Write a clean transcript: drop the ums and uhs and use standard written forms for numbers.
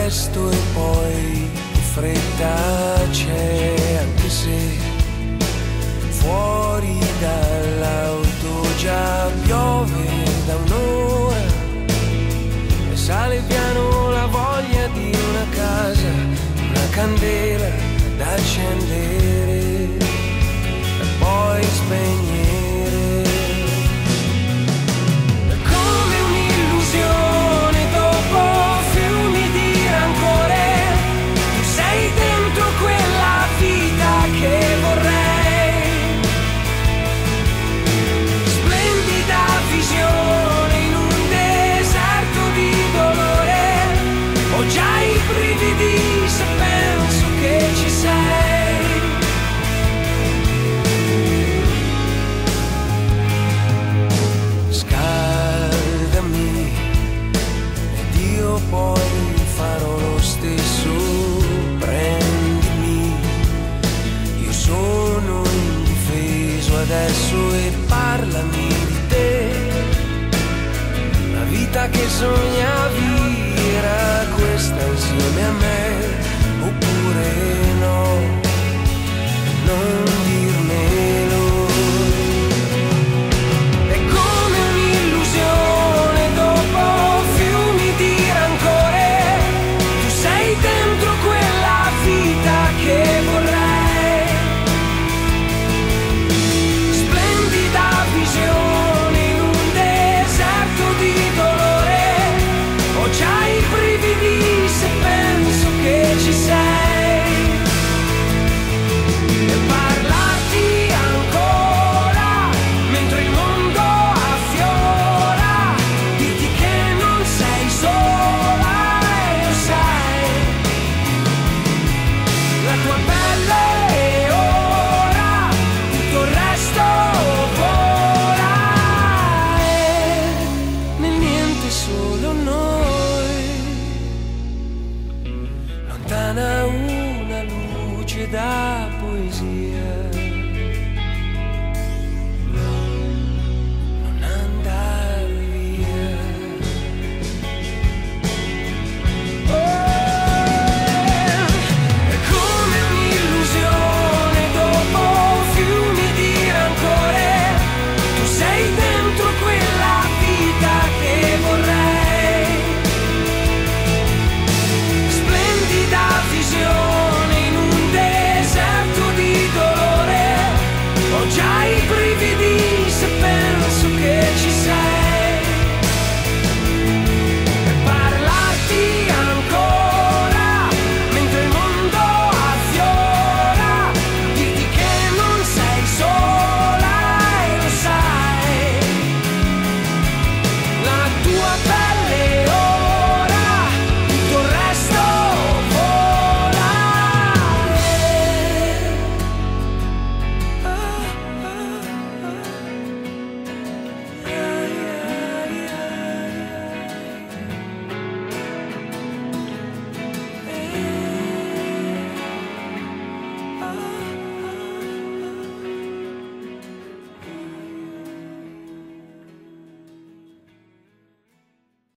presto e poi di fretta c'è, anche se fuori dall'auto già piove da un'ora e sale piano la voglia di una casa, una candela da accendere e poi spegnere. È come un'illusione dopo fiumi di rancore, tu sei dentro quella vita che vorrei, splendida visione in un deserto di dolore, ho già i brividi se penso che ci sei. Scaldami ed io poi farò lo stesso, prendimi, io sono indifeso adesso e parlami di te. La vita che sognavi era questa insieme a me, oppure no, non dirmelo. È come un'illusione dopo fiumi di rancore, tu sei dentro quella vita che vorrei, splendida visione in un deserto di dolore, ho già i brividi se penso che ci sei, e parlarti ancora mentre il mondo affiora, dirti che non sei sola e lo sai, la tua pelle è ora, tutto il resto vola, e nel niente solo noi, lontana una luce da poesia.